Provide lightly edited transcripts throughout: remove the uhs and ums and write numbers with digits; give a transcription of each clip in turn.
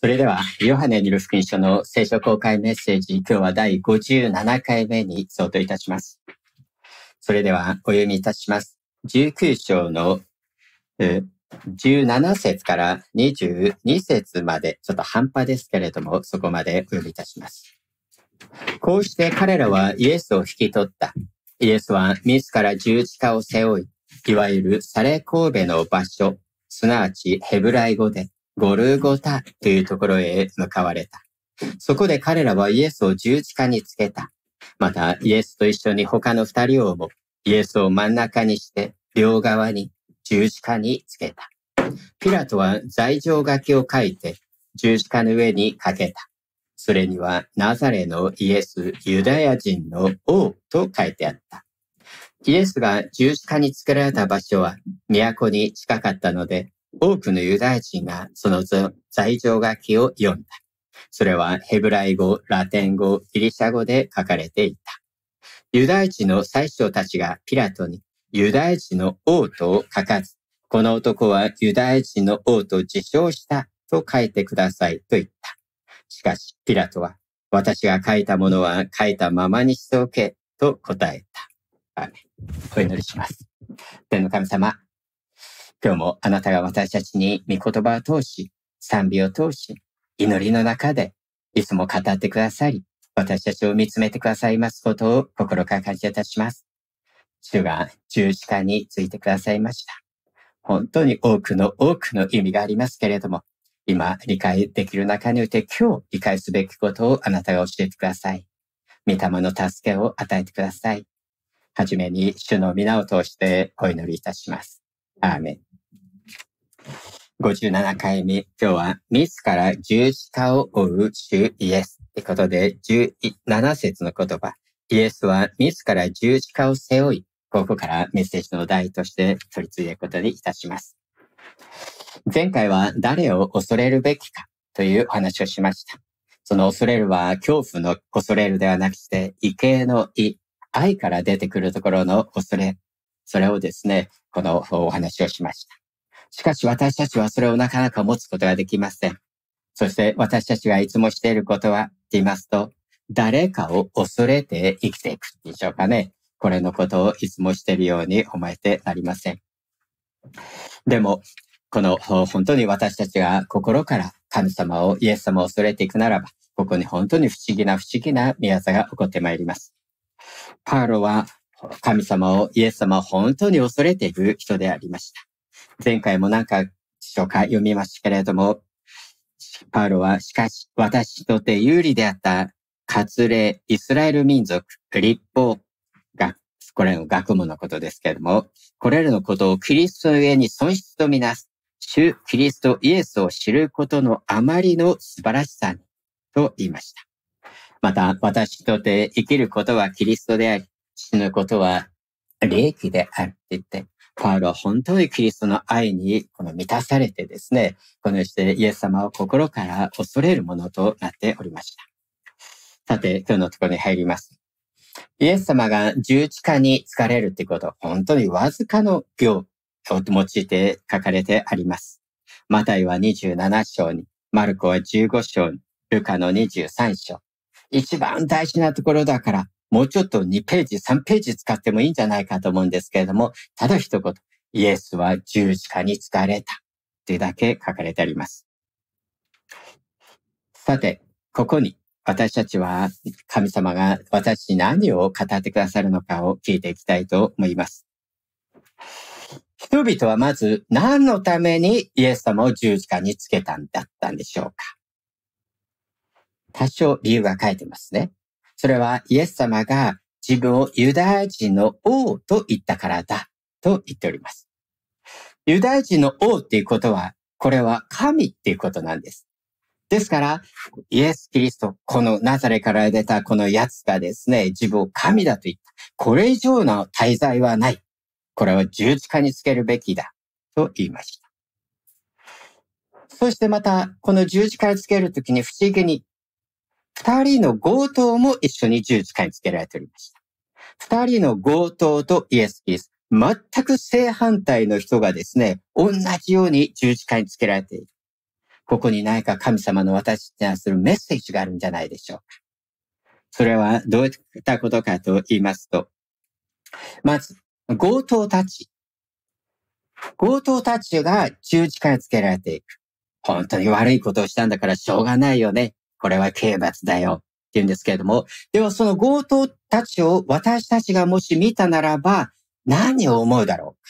それでは、ヨハネによる福音書の聖書公開メッセージ、今日は第57回目に相当いたします。それでは、お読みいたします。19章の17節から22節まで、ちょっと半端ですけれども、そこまでお読みいたします。こうして彼らはイエスを引き取った。イエスは自ら十字架を背負い、いわゆるサレ神戸の場所、すなわちヘブライ語でゴルゴタというところへ向かわれた。そこで彼らはイエスを十字架につけた。またイエスと一緒に他の二人をもイエスを真ん中にして両側に十字架につけた。ピラトは罪状書きを書いて十字架の上にかけた。それにはナザレのイエス、ユダヤ人の王と書いてあった。イエスが十字架につけられた場所は都に近かったので、多くのユダヤ人がその罪状書きを読んだ。それはヘブライ語、ラテン語、ギリシャ語で書かれていた。ユダヤ人の宰相たちがピラトにユダヤ人の王と書かず、この男はユダヤ人の王と自称したと書いてくださいと言った。しかしピラトは、私が書いたものは書いたままにしておけと答えた。アーメン。お祈りします。天の神様、今日もあなたが私たちに御言葉を通し、賛美を通し、祈りの中でいつも語ってくださり、私たちを見つめてくださいますことを心から感謝いたします。主が十字架についてくださいました。本当に多くの意味がありますけれども、今理解できる中において今日理解すべきことをあなたが教えてください。御霊の助けを与えてください。はじめに主の皆を通してお祈りいたします。アーメン。57回目、今日は自ら十字架を追う主イエスということで、17節の言葉、イエスは自ら十字架を背負い、ここからメッセージの題として取り継いでいくことにいたします。前回は誰を恐れるべきかというお話をしました。その恐れるは恐怖の恐れるではなくて、畏敬の畏、愛から出てくるところの恐れ、それをですね、このお話をしました。しかし私たちはそれをなかなか持つことができません。そして私たちがいつもしていることは、と言いますと、誰かを恐れて生きていくでしょうかね。これのことをいつもしているように思えてなりません。でも、この本当に私たちが心から神様を、イエス様を恐れていくならば、ここに本当に不思議な宮業が起こってまいります。パウロは神様を、イエス様を本当に恐れている人でありました。前回も紹介読みましたけれども、パウロはしかし私にとって有利であった割礼、イスラエル民族、律法が、これの学問のことですけれども、これらのことをキリストの上に損失とみなす、主キリストイエスを知ることのあまりの素晴らしさに、と言いました。また、私にとって生きることはキリストであり、死ぬことは利益であるって言って、パウロは本当にキリストの愛に満たされてですね、このようにイエス様を心から恐れるものとなっておりました。さて、今日のところに入ります。イエス様が十字架につかれるということ、本当にわずかの行を用いて書かれてあります。マタイは27章に、マルコは15章に、ルカの23章。一番大事なところだから、もうちょっと2ページ、3ページ使ってもいいんじゃないかと思うんですけれども、ただ一言、イエスは十字架につかれたというだけ書かれてあります。さて、ここに私たちは神様が私に何を語ってくださるのかを聞いていきたいと思います。人々はまず何のためにイエス様を十字架につけたんだったんでしょうか。多少理由が書いてますね。それはイエス様が自分をユダヤ人の王と言ったからだと言っております。ユダヤ人の王っていうことは、これは神っていうことなんです。ですから、イエス・キリスト、このナザレから出たこのやつがですね、自分を神だと言った。これ以上の大罪はない。これは十字架につけるべきだと言いました。そしてまた、この十字架につけるときに不思議に、二人の強盗も一緒に十字架につけられておりました。二人の強盗とイエス・キリスト、全く正反対の人がですね、同じように十字架につけられている。 ここに何か神様の私に対するメッセージがあるんじゃないでしょうか。それはどういったことかと言いますと、まず、強盗たちが十字架につけられていく。本当に悪いことをしたんだからしょうがないよね。これは刑罰だよ。って言うんですけれども、ではその強盗たちを私たちがもし見たならば、何を思うだろう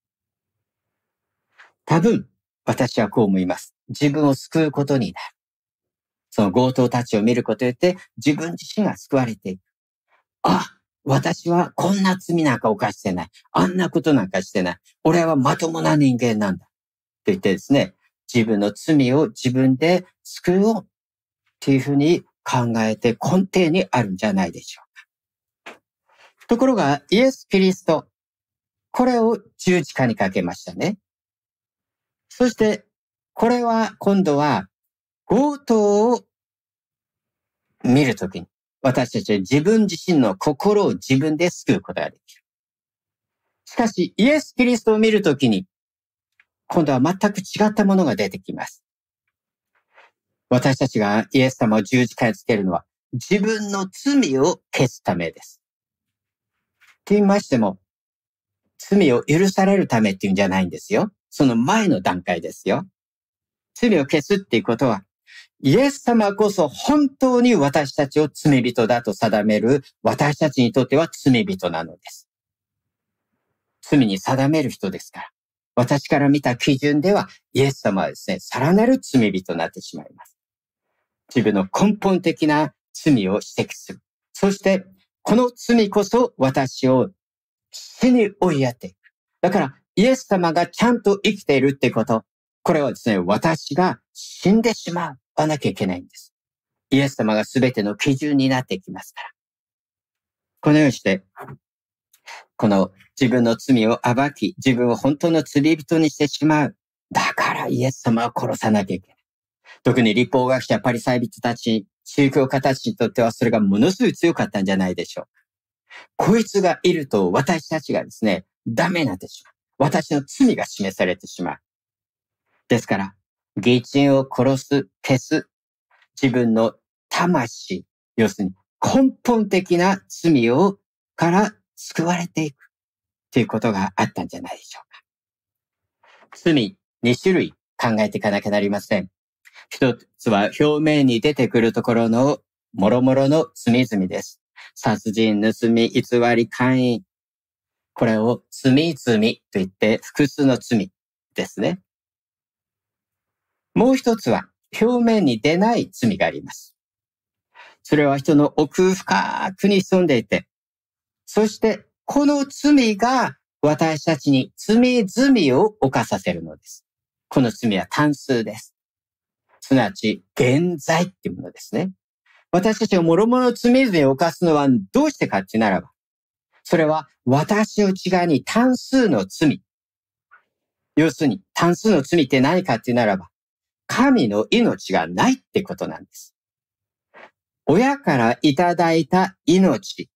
か。多分、私はこう思います。自分を救うことになる。その強盗たちを見ることによって、自分自身が救われていく。あ、私はこんな罪なんか犯してない。あんなことなんかしてない。俺はまともな人間なんだ。と言ってですね、自分の罪を自分で救おうっていうふうに考えて根底にあるんじゃないでしょうか。ところが、イエス・キリスト、これを十字架にかけましたね。そして、これは今度は強盗を見るときに、私たちは自分自身の心を自分で救うことができる。しかし、イエス・キリストを見るときに、今度は全く違ったものが出てきます。私たちがイエス様を十字架につけるのは、自分の罪を消すためです。と言いましても、罪を許されるためっていうんじゃないんですよ。その前の段階ですよ。罪を消すっていうことは、イエス様こそ本当に私たちを罪人だと定める私たちにとっては罪人なのです。罪に定める人ですから。私から見た基準ではイエス様はですね、さらなる罪人になってしまいます。自分の根本的な罪を指摘する。そしてこの罪こそ私を死に追いやっていく。だからイエス様がちゃんと生きているってこと。これはですね、私が死んでしまわなきゃいけないんです。イエス様が全ての基準になってきますから。このようにして、この自分の罪を暴き、自分を本当の罪人にしてしまう。だからイエス様を殺さなきゃいけない。特に律法学者パリサイ人たち、宗教家たちにとってはそれがものすごい強かったんじゃないでしょうか。こいつがいると私たちがですね、ダメになってしまう。私の罪が示されてしまう。ですから、義人を殺す、消す、自分の魂、要するに根本的な罪をから救われていくということがあったんじゃないでしょうか。罪2種類考えていかなきゃなりません。一つは表面に出てくるところの諸々の罪々です。殺人、盗み、偽り、姦淫。これを罪々と言って複数の罪ですね。もう一つは表面に出ない罪があります。それは人の奥深くに潜んでいて、そしてこの罪が私たちに罪を犯させるのです。この罪は単数です。すなわち現在っていうものですね。私たちが諸々の罪を犯すのはどうしてかってならば、それは私の内側に単数の罪。要するに単数の罪って何かってならば、神の命がないってことなんです。親からいただいた命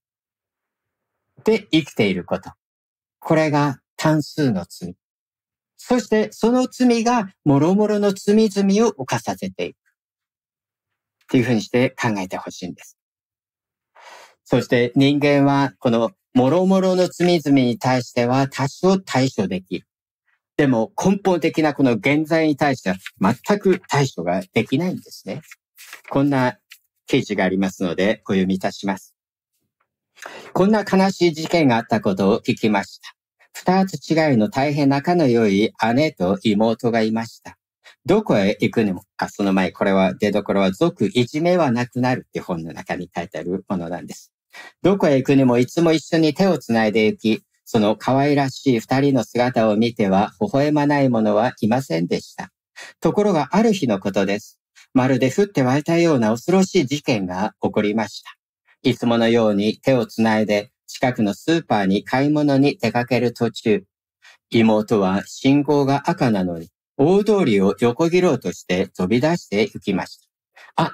で生きていること。これが単数の罪。そしてその罪が諸々の罪々を犯させていく。というふうにして考えてほしいんです。そして人間はこの諸々の罪々に対しては多少対処できる。でも根本的なこの現在に対しては全く対処ができないんですね。こんな記事がありますのでお読みいたします。こんな悲しい事件があったことを聞きました。二つ違いの大変仲の良い姉と妹がいました。どこへ行くにも、その前、これは出所は俗いじめはなくなるって本の中に書いてあるものなんです。どこへ行くにもいつも一緒に手をつないで行き、その可愛らしい二人の姿を見ては微笑まない者はいませんでした。ところがある日のことです。まるで降って湧いたような恐ろしい事件が起こりました。いつものように手をつないで近くのスーパーに買い物に出かける途中、妹は信号が赤なのに大通りを横切ろうとして飛び出して行きました。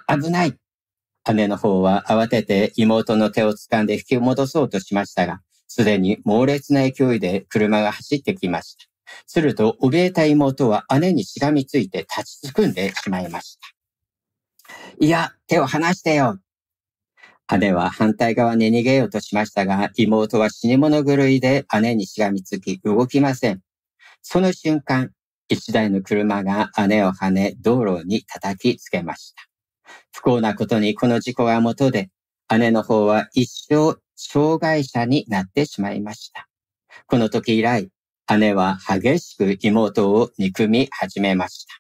危ない。姉の方は慌てて妹の手を掴んで引き戻そうとしましたが、すでに猛烈な勢いで車が走ってきました。 すると、怯えた妹は姉にしがみついて立ちすくんでしまいました。いや、手を離してよ。姉は反対側に逃げようとしましたが、妹は死に物狂いで姉にしがみつき動きません。その瞬間、一台の車が姉を跳ね、道路に叩きつけました。不幸なことにこの事故が元で、姉の方は一生障害者になってしまいました。この時以来、姉は激しく妹を憎み始めました。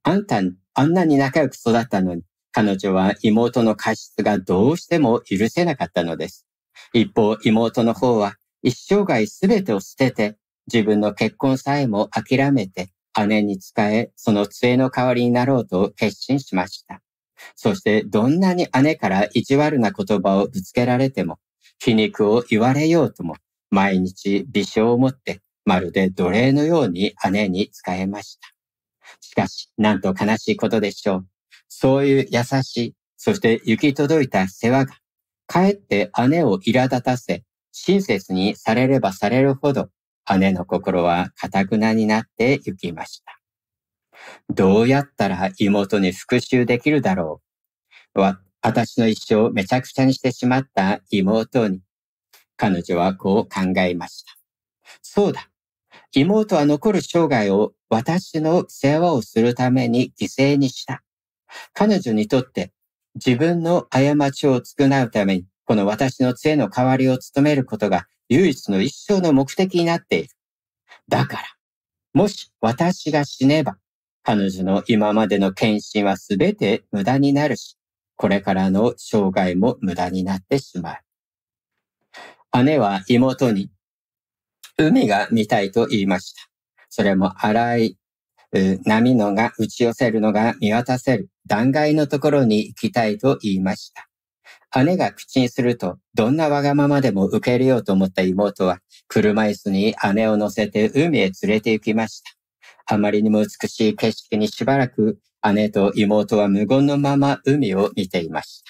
あんなに仲良く育ったのに、彼女は妹の過失がどうしても許せなかったのです。一方、妹の方は一生涯すべてを捨てて、自分の結婚さえも諦めて姉に仕え、その杖の代わりになろうと決心しました。そしてどんなに姉から意地悪な言葉をぶつけられても、皮肉を言われようとも、毎日微笑を持ってまるで奴隷のように姉に仕えました。しかし、なんと悲しいことでしょう。そういう優しい、そして行き届いた世話が、かえって姉を苛立たせ、親切にされればされるほど、姉の心は堅くなになって行きました。どうやったら妹に復讐できるだろう。私の一生をめちゃくちゃにしてしまった妹に、彼女はこう考えました。そうだ。妹は残る生涯を私の世話をするために犠牲にした。彼女にとって自分の過ちを償うために、この私の杖の代わりを務めることが唯一の一生の目的になっている。だから、もし私が死ねば、彼女の今までの献身はすべて無駄になるし、これからの生涯も無駄になってしまう。姉は妹に、海が見たいと言いました。それも荒い波のが打ち寄せるのが見渡せる断崖のところに行きたいと言いました。姉が口にすると、どんなわがままでも受け入れようと思った妹は、車椅子に姉を乗せて海へ連れて行きました。あまりにも美しい景色にしばらく姉と妹は無言のまま海を見ていました。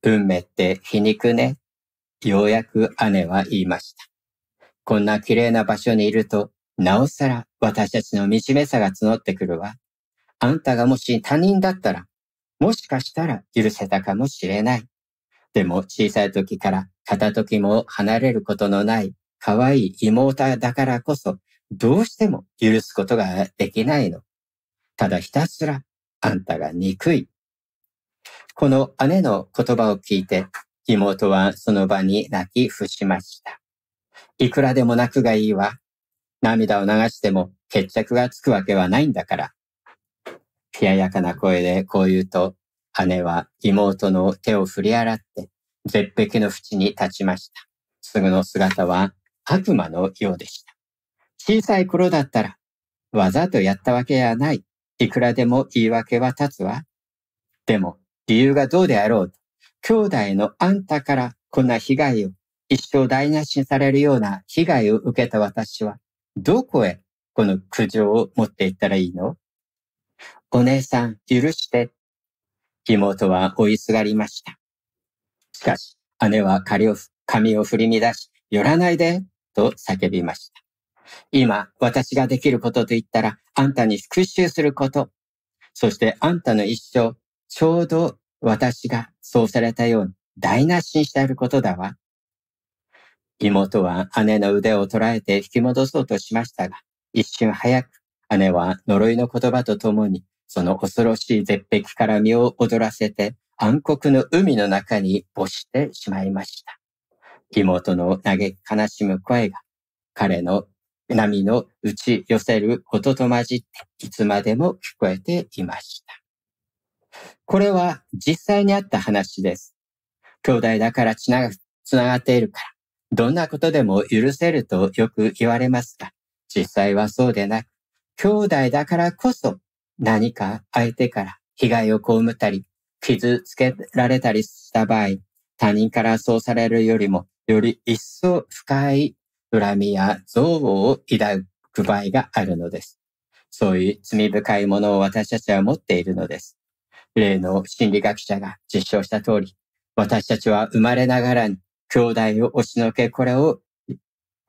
運命って皮肉ね。ようやく姉は言いました。こんな綺麗な場所にいると、なおさら私たちの惨めさが募ってくるわ。あんたがもし他人だったら、もしかしたら許せたかもしれない。でも小さい時から片時も離れることのない可愛い妹だからこそ、どうしても許すことができないの。ただひたすらあんたが憎い。この姉の言葉を聞いて、妹はその場に泣き伏しました。いくらでも泣くがいいわ。涙を流しても決着がつくわけはないんだから。冷ややかな声でこう言うと、姉は妹の手を振り洗って絶壁の縁に立ちました。すぐの姿は悪魔のようでした。小さい頃だったらわざとやったわけやない。いくらでも言い訳は立つわ。でも理由がどうであろうと、兄弟のあんたからこんな被害を一生台無しにされるような被害を受けた私は、どこへこの苦情を持っていったらいいの？お姉さん、許して。妹は追いすがりました。しかし、姉は髪を振り乱し、寄らないで、と叫びました。今、私ができることと言ったら、あんたに復讐すること。そしてあんたの一生、ちょうど私がそうされたように台無しにしてやることだわ。妹は姉の腕を捉えて引き戻そうとしましたが、一瞬早く姉は呪いの言葉とともに、その恐ろしい絶壁から身を躍らせて暗黒の海の中に没してしまいました。妹の嘆き悲しむ声が彼の波の打ち寄せる音と混じっていつまでも聞こえていました。これは実際にあった話です。兄弟だからつながっているから、どんなことでも許せるとよく言われますが、実際はそうでなく、兄弟だからこそ何か相手から被害を被ったり、傷つけられたりした場合、他人からそうされるよりも、より一層深い恨みや憎悪を抱く場合があるのです。そういう罪深いものを私たちは持っているのです。例の心理学者が実証した通り、私たちは生まれながらに兄弟を押しのけ、これを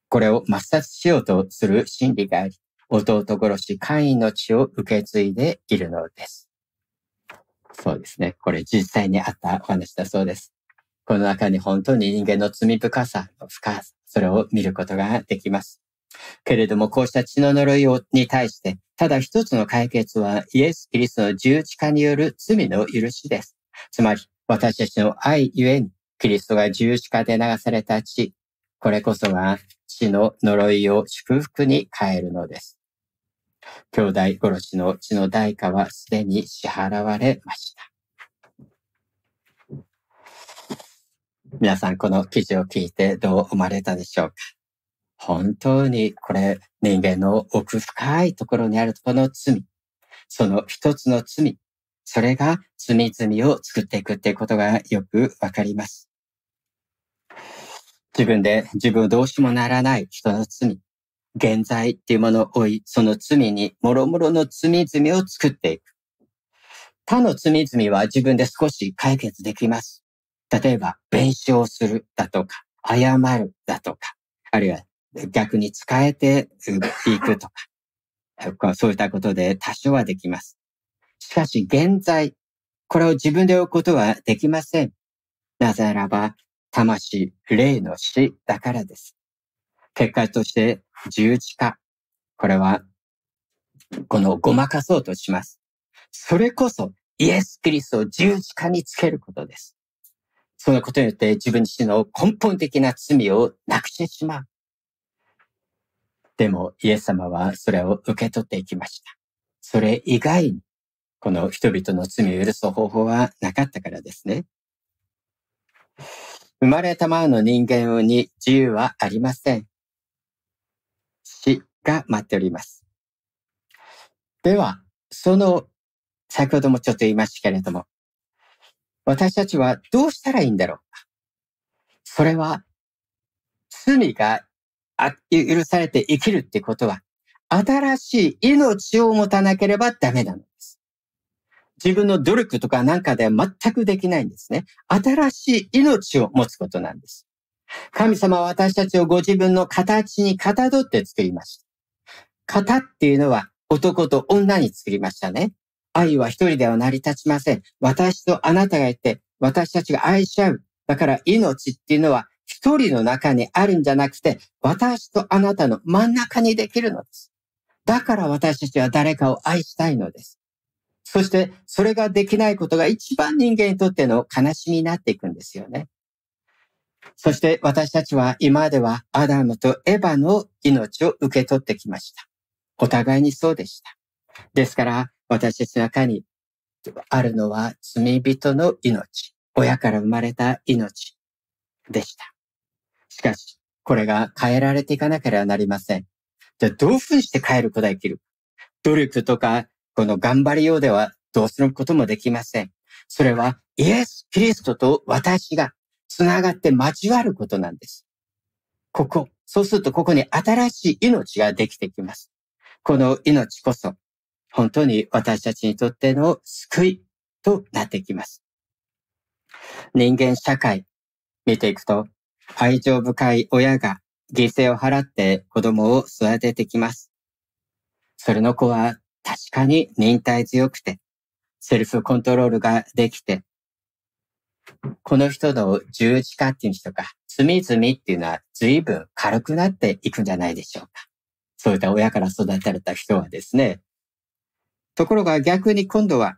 これを抹殺しようとする心理があり、弟殺しカインの血を受け継いでいるのです。そうですね。これ実際にあったお話だそうです。この中に本当に人間の罪深さの深さ、それを見ることができます。けれども、こうした血の呪いに対して、ただ一つの解決はイエス・キリストの十字架による罪の許しです。つまり、私たちの愛ゆえに、キリストが十字架で流された血、これこそが血の呪いを祝福に変えるのです。兄弟殺しの血の代価はすでに支払われました。皆さん、この記事を聞いてどう思われたでしょうか？本当にこれ、人間の奥深いところにあるこの罪、その一つの罪、それが罪を作っていくっていうことがよくわかります。自分をどうしもならない人の罪、現在っていうものを追い、その罪に諸々の罪を作っていく。他の罪は自分で少し解決できます。例えば、弁償するだとか、謝るだとか、あるいは逆に使えていくとか、そういったことで多少はできます。しかし現在、これを自分で置くことはできません。なぜならば、魂、霊の死だからです。結果として十字架。これは、ごまかそうとします。それこそ、イエス・キリストを十字架につけることです。そのことによって自分自身の根本的な罪をなくしてしまう。でも、イエス様はそれを受け取っていきました。それ以外に、この人々の罪を許す方法はなかったからですね。生まれたままの人間に自由はありません。死が待っております。では、先ほどもちょっと言いましたけれども、私たちはどうしたらいいんだろうか。それは、罪が許されて生きるってことは、新しい命を持たなければダメなのです。自分の努力とかなんかでは全くできないんですね。新しい命を持つことなんです。神様は私たちをご自分の形にかたどって作りました。型っていうのは男と女に作りましたね。愛は一人では成り立ちません。私とあなたがいて、私たちが愛し合う。だから命っていうのは一人の中にあるんじゃなくて、私とあなたの真ん中にできるのです。だから私たちは誰かを愛したいのです。そして、それができないことが一番人間にとっての悲しみになっていくんですよね。そして私たちは今まではアダムとエバの命を受け取ってきました。お互いにそうでした。ですから私たちの中にあるのは罪人の命、親から生まれた命でした。しかし、これが変えられていかなければなりません。じゃあどういうふうにして変えることができる？努力とか、この頑張りようではどうすることもできません。それはイエス・キリストと私がつながって交わることなんです。そうするとここに新しい命ができてきます。この命こそ本当に私たちにとっての救いとなってきます。人間社会見ていくと、愛情深い親が犠牲を払って子供を育ててきます。それの子は確かに忍耐強くて、セルフコントロールができて、この人の十字架っていう人か、罪っていうのは随分軽くなっていくんじゃないでしょうか。そういった親から育てられた人はですね。ところが逆に今度は、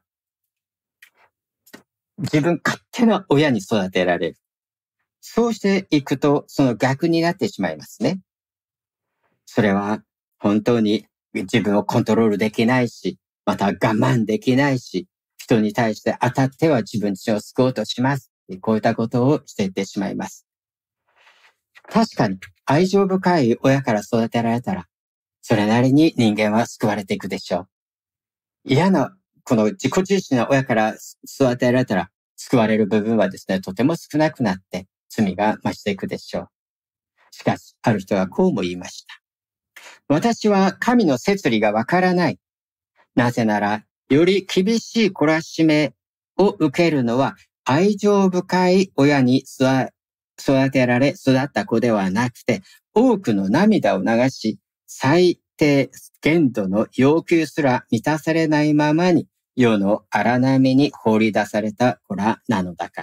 自分勝手な親に育てられる。そうしていくと、その逆になってしまいますね。それは本当に自分をコントロールできないし、また我慢できないし、人に対して当たっては自分自身を救おうとします。こういったことをしていってしまいます。確かに愛情深い親から育てられたら、それなりに人間は救われていくでしょう。嫌な、この自己中心な親から育てられたら、救われる部分はですね、とても少なくなって罪が増していくでしょう。しかし、ある人はこうも言いました。私は神の摂理がわからない。なぜなら、より厳しい懲らしめを受けるのは愛情深い親に育てられ育った子ではなくて、 多くの涙を流し、最低限度の要求すら満たされないままに世の荒波に放り出された子らなのだから。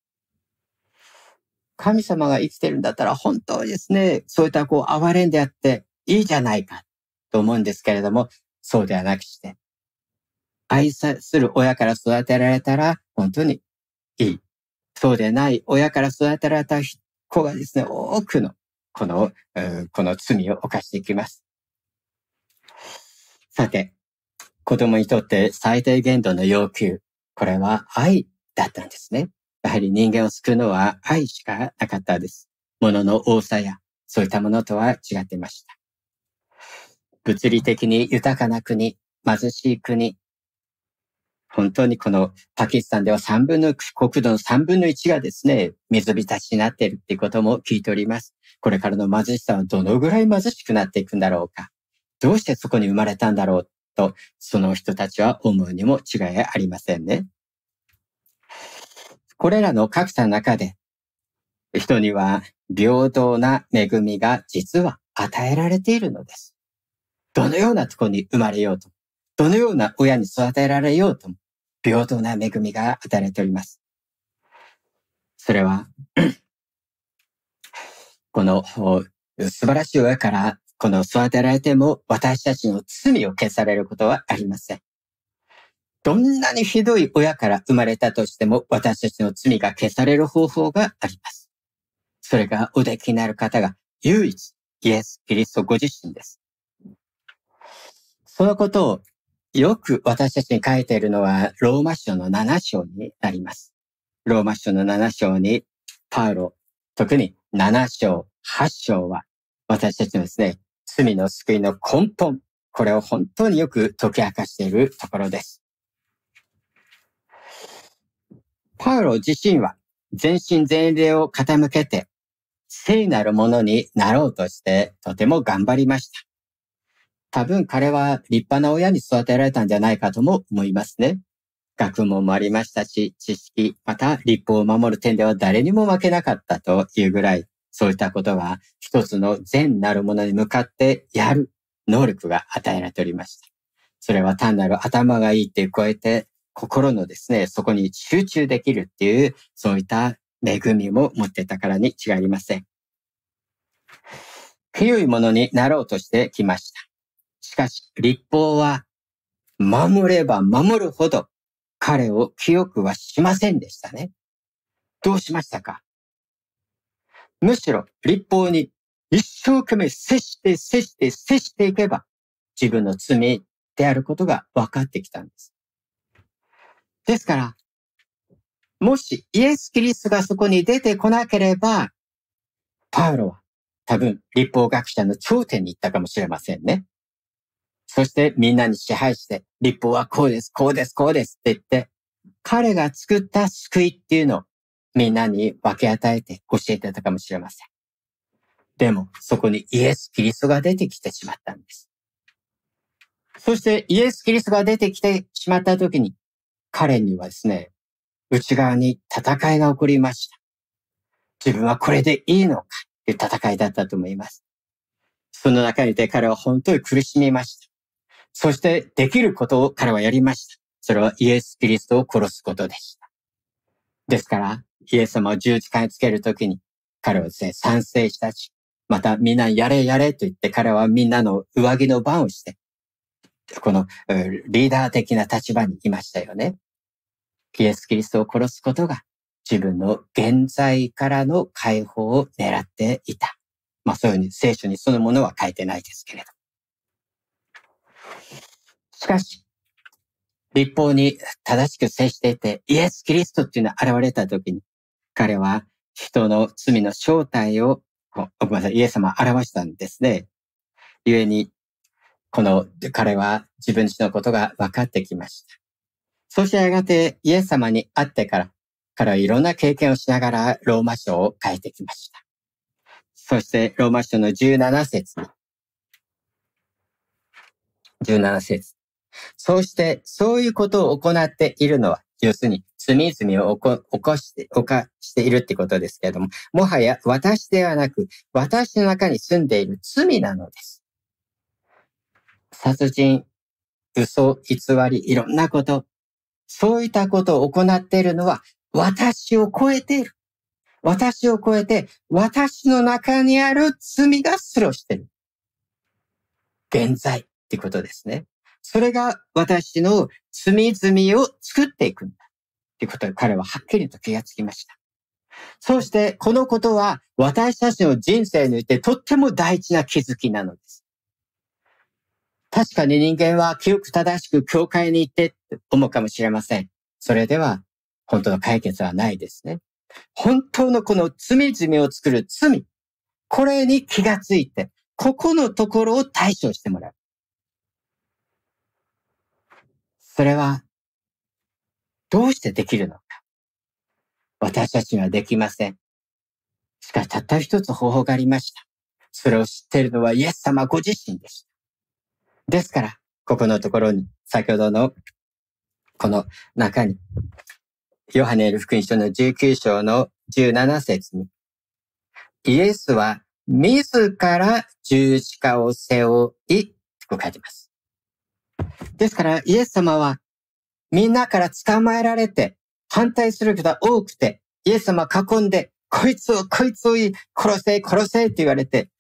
神様が生きてるんだったら本当にですね、そういった哀れんであっていいじゃないかと思うんですけれども、そうではなくして、愛する親から育てられたら本当にいい。そうでない親から育てられた子がですね、多くのこの罪を犯していきます。さて、子供にとって最低限度の要求、これは愛だったんですね。やはり人間を救うのは愛しかなかったです。物の多さやそういったものとは違っていました。物理的に豊かな国、貧しい国、本当にこのパキスタンでは国土の3分の1がですね、水浸しになっているっていうことも聞いております。これからの貧しさはどのぐらい貧しくなっていくんだろうか。どうしてそこに生まれたんだろうと、その人たちは思うにも違いありませんね。これらの格差の中で、人には平等な恵みが実は与えられているのです。どのようなところに生まれようと、どのような親に育てられようとも、平等な恵みが与えられております。それは、この素晴らしい親からこの育てられても私たちの罪を消されることはありません。どんなにひどい親から生まれたとしても私たちの罪が消される方法があります。それがおできになる方が唯一イエス・キリストご自身です。そのことをよく私たちに書いているのはローマ書の7章になります。ローマ書の7章にパウロ、特に7章、8章は私たちのですね、罪の救いの根本、これを本当によく解き明かしているところです。パウロ自身は全身全霊を傾けて聖なるものになろうとしてとても頑張りました。多分彼は立派な親に育てられたんじゃないかとも思いますね。学問もありましたし、知識、また立法を守る点では誰にも負けなかったというぐらい、そういったことは一つの善なるものに向かってやる能力が与えられておりました。それは単なる頭がいいっていう超えて、心のですね、そこに集中できるっていう、そういった恵みも持っていたからに違いありません。清いものになろうとしてきました。しかし、律法は守れば守るほど彼を清くはしませんでしたね。どうしましたか？むしろ律法に一生懸命接していけば自分の罪であることが分かってきたんです。ですから、もしイエス・キリストがそこに出てこなければ、パウロは多分律法学者の頂点に行ったかもしれませんね。そしてみんなに支配して、律法はこうです、こうです、こうですって言って、彼が作った救いっていうのをみんなに分け与えて教えてたかもしれません。でも、そこにイエス・キリストが出てきてしまったんです。そしてイエス・キリストが出てきてしまった時に、彼にはですね、内側に戦いが起こりました。自分はこれでいいのかという戦いだったと思います。その中にいて彼は本当に苦しみました。そしてできることを彼はやりました。それはイエス・キリストを殺すことでした。ですから、イエス様を十字架につけるときに、彼はですね、賛成したし、またみんなやれやれと言って彼はみんなの上着の番をして、このリーダー的な立場にいましたよね。イエス・キリストを殺すことが自分の現在からの解放を狙っていた。そういうふうに聖書にそのものは書いてないですけれど。しかし、律法に正しく接していて、イエス・キリストっていうのが現れたときに、彼は人の罪の正体を、イエス様を表したんですね。故に、彼は自分自身のことが分かってきました。そしてやがてイエス様に会ってから、彼はいろんな経験をしながらローマ書を書いてきました。そしてローマ書の17節。そしてそういうことを行っているのは要するに罪を犯しているってことですけれども、もはや私ではなく、私の中に住んでいる罪なのです。殺人、嘘、偽り、いろんなこと、そういったことを行っているのは私を超えている。私を超えて、私の中にある罪がスローしている。現在ってことですね。それが私の罪を作っていくんだ。っていうことに彼ははっきりと気がつきました。そしてこのことは私たちの人生においてとっても大事な気づきなのです。確かに人間は清く正しく教会に行ってって思うかもしれません。それでは本当の解決はないですね。本当のこの罪を作る罪、これに気がついて、ここのところを対処してもらう。それはどうしてできるのか。私たちにはできません。しかしたった一つ方法がありました。それを知っているのはイエス様ご自身でした。ですから、ここのところに、先ほどのこの中に、ヨハネへの福音書の19章の17節に、イエスは自ら十字架を背負い、と書いています。ですから、イエス様はみんなから捕まえられて、反対する人が多くて、イエス様囲んで、こいつを殺せって言われて、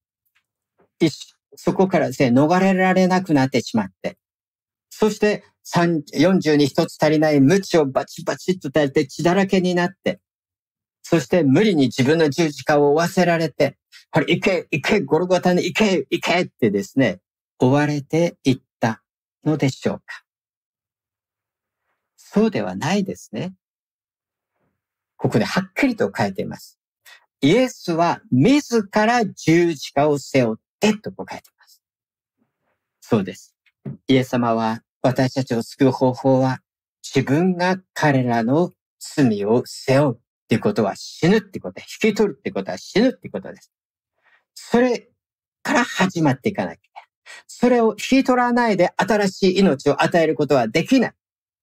そこからですね、逃れられなくなってしまって、そして40に一つ足りない鞭をバチバチっと垂れて血だらけになって、そして無理に自分の十字架を負わせられて、これ行け、ゴルゴタに行けってですね、追われていったのでしょうか。そうではないですね。ここではっきりと書いています。イエスは自ら十字架を背負ってと書いています。そうです。イエス様は私たちを救う方法は自分が彼らの罪を背負うっていうことは死ぬってこと、引き取るってことは死ぬってことです。それから始まっていかなきゃいけない。それを引き取らないで新しい命を与えることはできない。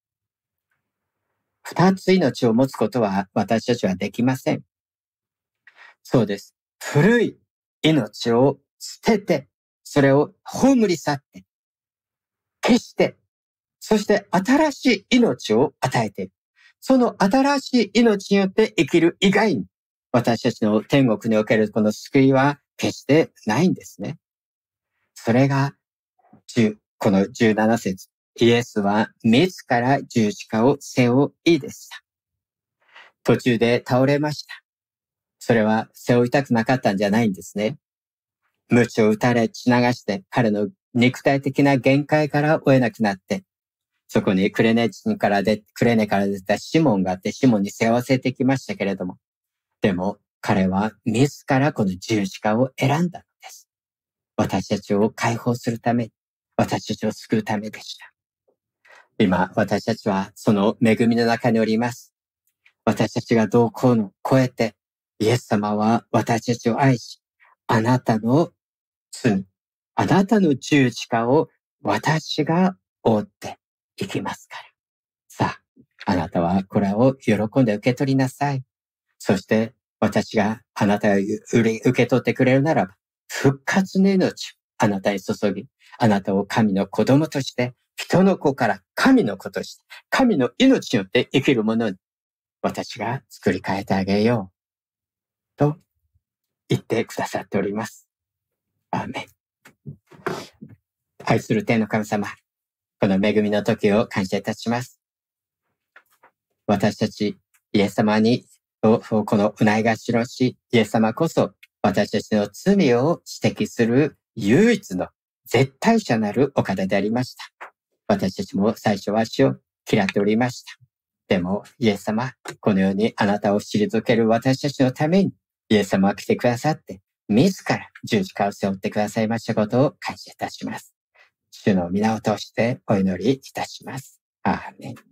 二つ命を持つことは私たちはできません。そうです。古い命を捨てて、それを葬り去って、消して、そして新しい命を与えている。その新しい命によって生きる以外に、私たちの天国におけるこの救いは決してないんですね。それが、この17節。イエスは自ら十字架を背負いでした。途中で倒れました。それは背負いたくなかったんじゃないんですね。鞭を打たれ血流して彼の肉体的な限界から追えなくなって、そこにクレネから出たシモンがあって、シモンに背負わせてきましたけれども、でも彼は自らこの十字架を選んだのです。私たちを解放するため、私たちを救うためでした。今、私たちはその恵みの中におります。私たちがどうこうの超えて、イエス様は私たちを愛し、あなたの罪、あなたの十字架を私が負っていきますから。さあ、あなたはこれを喜んで受け取りなさい。そして私があなたが受け取ってくれるならば、復活の命をあなたに注ぎ、あなたを神の子供として、人の子から神の子として、神の命によって生きるものに、私が作り変えてあげよう。と言ってくださっております。アーメン。愛する天の神様、この恵みの時を感謝いたします。私たち、イエス様に、このうないがしろし、イエス様こそ、私たちの罪を指摘する唯一の絶対者なるお方でありました。私たちも最初は足を嫌っておりました。でも、イエス様、このようにあなたを退ける私たちのために、イエス様が来てくださって、自ら十字架を背負ってくださいましたことを感謝いたします。主の皆を通してお祈りいたします。アーメン。